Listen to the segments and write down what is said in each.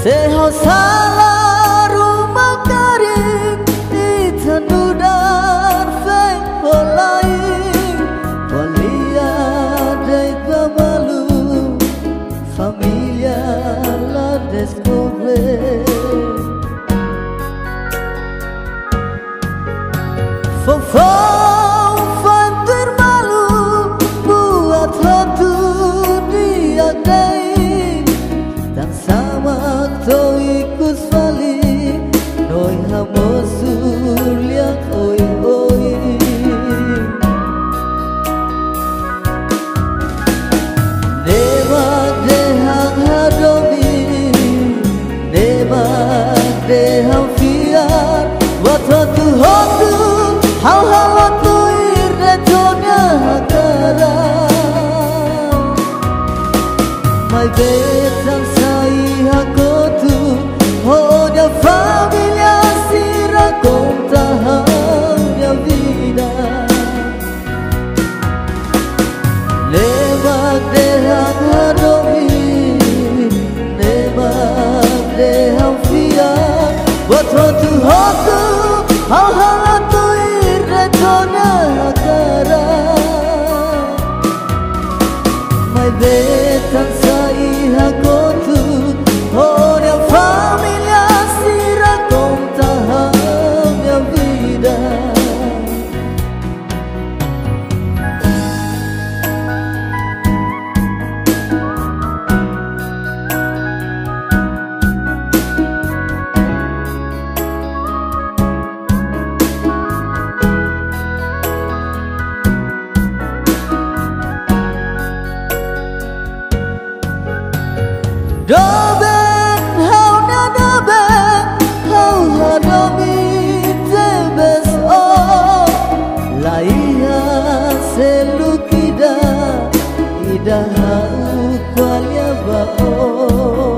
Seho salah rumah karing Itanudar feng holaing Walia dei pamalu Familia la descobre Fofão fanter malu Buat hatu dia dei Dan sama to ikut fali Noi hamosur liak oi oi Nemak dehang hadomi Nemak dehang fiar Wat hatu hatu Hal-hal tu irretonya hakara Mai betan sai hakotu Hoda familia sira contahannya vida Lemak dehang hadomi Lemak dehang fiar Wat hotu hotu Hal-hal tu irretonya hakara Mai betan sai hakotu Hoda familia sira contahannya vida Doben hau na doben hau hadomi tebes o Laia selukida ida hau kwalia bao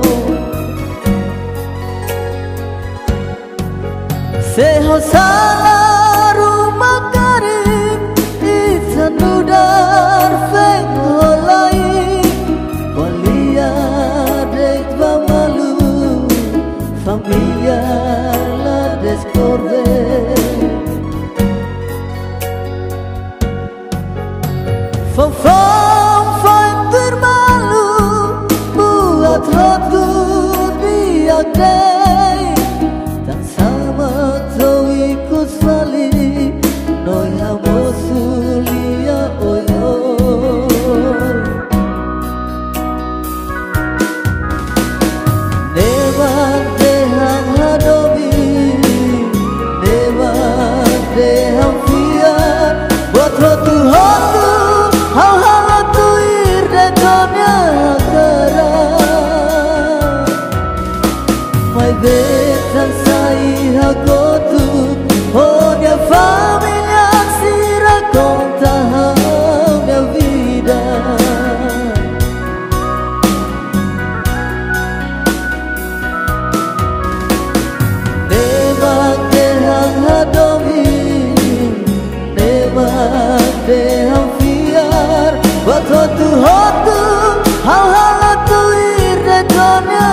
Seho salah rumah karing Itanudar feng holaing Walia Familia la descorde Fofão fanter malu Buat hatu dia dei Dan sama to ikut fali Noi hamosulia oi oi Nemak dehang hadomi Nemak dehang fiar Buat hotu-hotu Hal-hal tu irretonya hakara Mai betan sai hakotu Honya familia sira contahannya vida Nemak dehang hadomi Nemak dehang fiar Buat hotu-hotu Hal-hal tu irretonya